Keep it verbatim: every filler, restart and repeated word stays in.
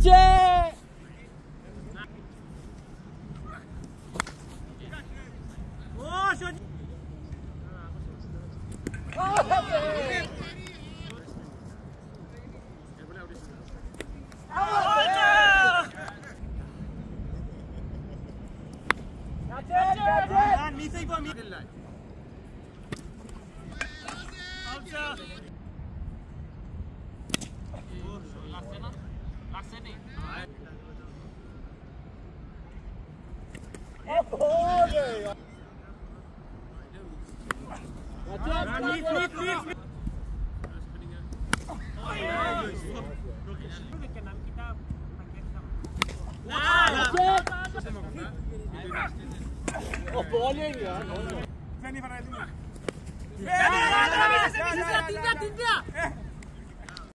Aceh! Oh, shot. Oh, boleh ya. Sini, Farah, sini. Tidak, tidak, tidak.